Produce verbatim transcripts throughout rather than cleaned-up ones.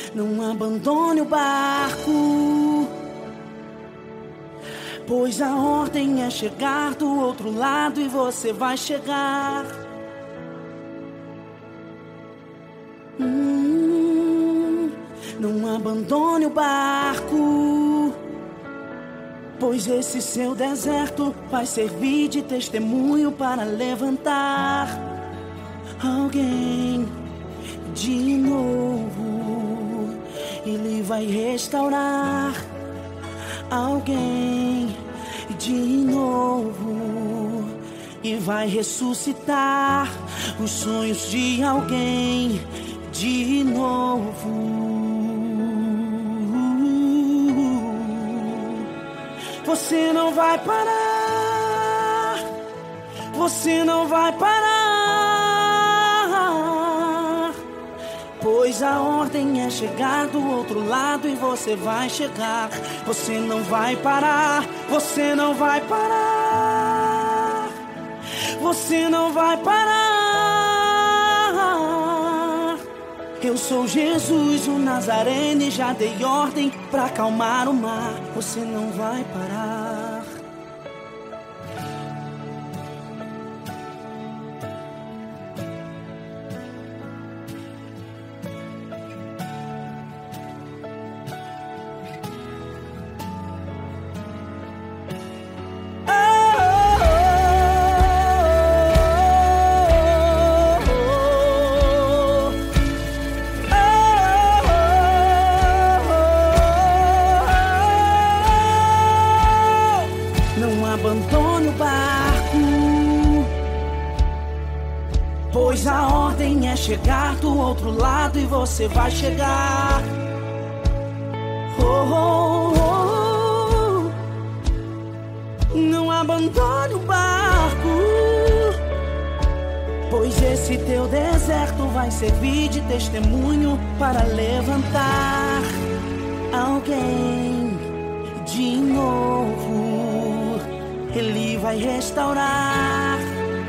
Não abandone o barco, pois a ordem é chegar do outro lado e você vai chegar. Hum, não abandone o barco, pois esse seu deserto vai servir de testemunho para levantar alguém de novo. Ele vai restaurar alguém de novo e vai ressuscitar os sonhos de alguém de novo. Você não vai parar, você não vai parar, pois a ordem é chegar do outro lado e você vai chegar. Você não vai parar, você não vai parar, você não vai parar. Eu sou Jesus, o Nazareno, e já dei ordem pra acalmar o mar. Você não vai parar. Abandone o barco, pois a ordem é chegar do outro lado e você vai chegar. Oh, oh, oh, oh. Não abandone o barco, pois esse teu deserto vai servir de testemunho para levantar alguém de novo. Ele vai restaurar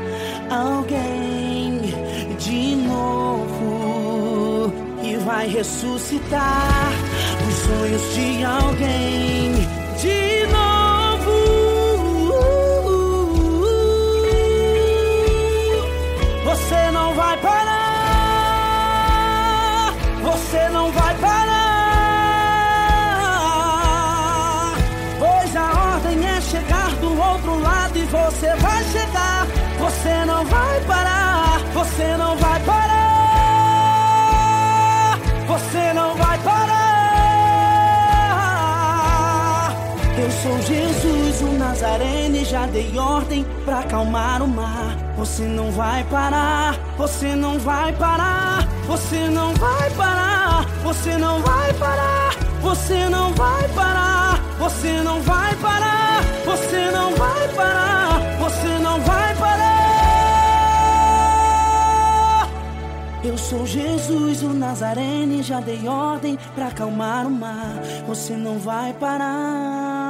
alguém de novo e vai ressuscitar os sonhos de alguém de novo. Você não vai parar, você não vai parar, pois a ordem é chegar do outro lado e você vai chegar. Você não vai parar, você não vai parar, você não vai parar. Eu sou Jesus, o Nazareno, e já dei ordem pra acalmar o mar. Você não vai parar, você não vai parar, você não vai parar, você não vai parar, você não vai parar, você não vai parar, você não vai parar, você não vai parar. Eu sou Jesus, o Nazareno, e já dei ordem pra acalmar o mar. Você não vai parar.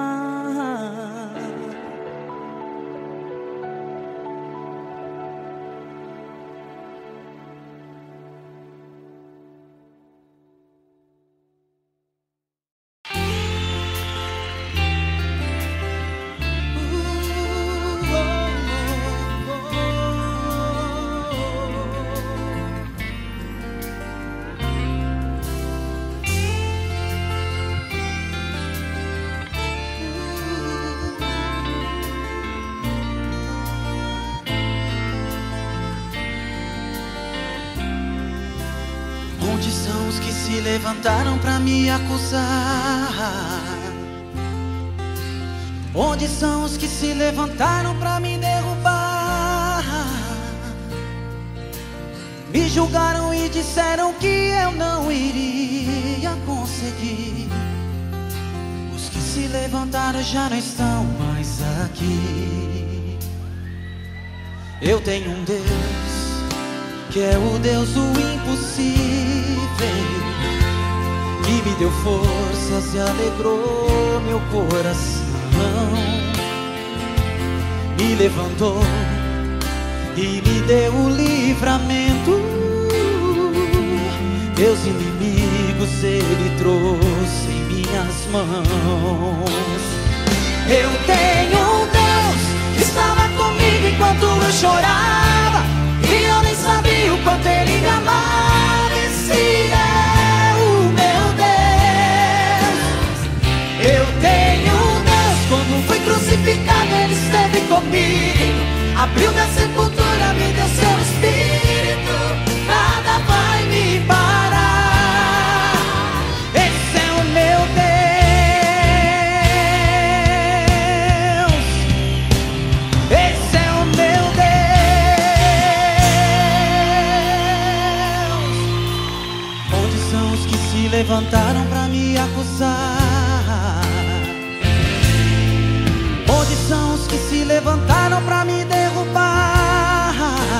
Onde são os que se levantaram pra me acusar? Onde são os que se levantaram pra me derrubar? Me julgaram e disseram que eu não iria conseguir. Os que se levantaram já não estão mais aqui. Eu tenho um Deus que é o Deus do impossível, que me deu forças e alegrou meu coração. Me levantou e me deu o livramento. Meus inimigos inimigos Ele trouxe em minhas mãos. Eu tenho um Deus que estava comigo enquanto eu chorava, e eu nem sabia o quanto Ele me amava. Esse é o meu Deus. Eu tenho um Deus, quando fui crucificado Ele esteve comigo, abriu minha sepultura, me deu seu Espírito, nada vai me parar. Esse é o meu Deus, esse é o meu Deus. Onde são os que se levantaram pra me acusar? Onde são os que se levantaram pra me derrubar?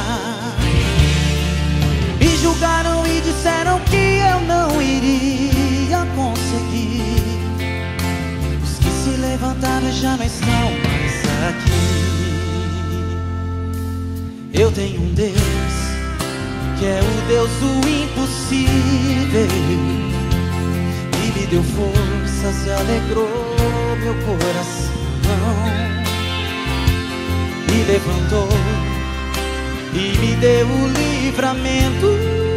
E julgaram e disseram que eu não iria conseguir. Os que se levantaram já não estão mais aqui. Eu tenho um Deus que é o Deus do impossível, e me deu forças e alegrou meu coração. Me levantou e me deu o livramento.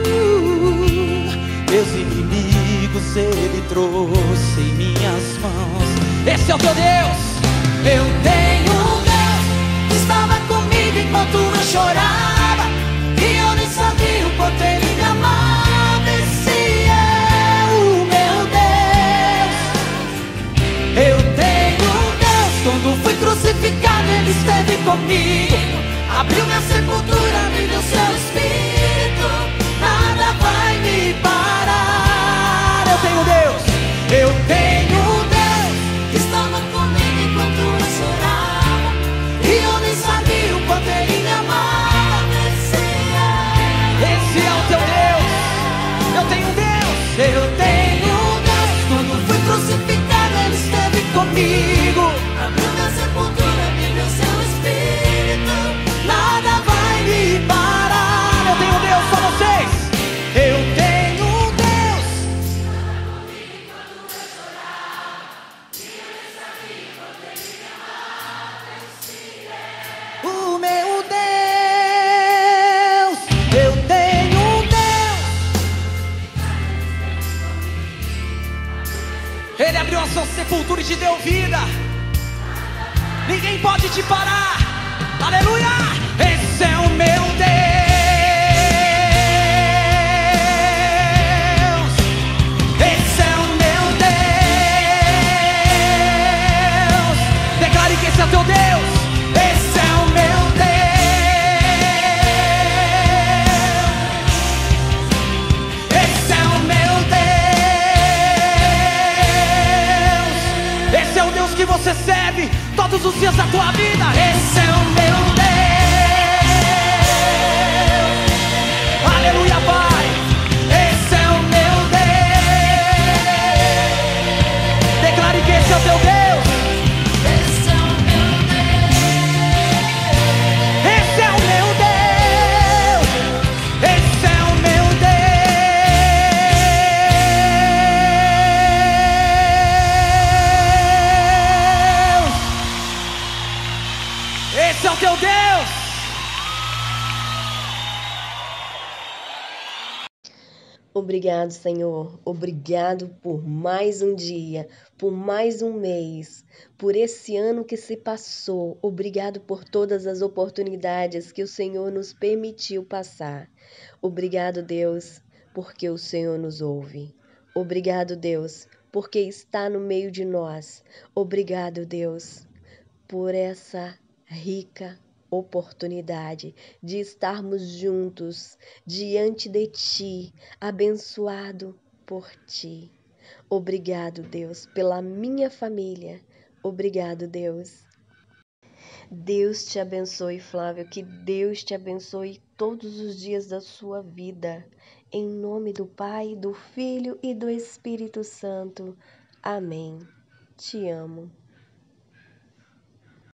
Meus inimigos Ele trouxe em minhas mãos. Esse é o teu Deus. Eu tenho um Deus que estava comigo enquanto eu chorava, e eu nem sabia o quanto Ele me amava. Esse é o meu Deus. Eu tenho um Deus, quando fui crucificado Ele esteve comigo, abriu minha sepultura, me deu seu Espírito, nada vai me parar. Eu tenho Deus, eu tenho um Deus que estava comigo enquanto eu chorava, e eu nem sabia o quanto Ele me amava. Esse é o teu Deus. Eu tenho um Deus, eu tenho um Deus, quando fui crucificado Ele esteve comigo, abriu minha sepultura, me deu seu Espírito, nada vai me parar. Eu tenho um Deus, só vocês. Eu tenho um Deus. O meu Deus. Eu tenho um Deus. Ele abriu a sua sepultura e te deu vida. Ninguém pode te parar. Aleluia! Esse é o meu Deus. Esse é o meu Deus. Declare que esse é o teu Deus. Esse é o meu Deus. Esse é o meu Deus. Esse é o Deus que você serve todos os dias da tua vida. Esse é o meu Deus. Aleluia, Pai. Esse é o meu Deus. Declare que esse é o teu Deus. Esse é o meu Deus. Esse é o meu Deus. Esse é o meu Deus. Esse é o teu Deus. Obrigado, Senhor. Obrigado por mais um dia, por mais um mês, por esse ano que se passou. Obrigado por todas as oportunidades que o Senhor nos permitiu passar. Obrigado, Deus, porque o Senhor nos ouve. Obrigado, Deus, porque está no meio de nós. Obrigado, Deus, por essa rica oportunidade de estarmos juntos diante de Ti, abençoado por Ti. Obrigado, Deus, pela minha família. Obrigado, Deus. Deus te abençoe, Flávio, que Deus te abençoe todos os dias da sua vida. Em nome do Pai, do Filho e do Espírito Santo. Amém. Te amo.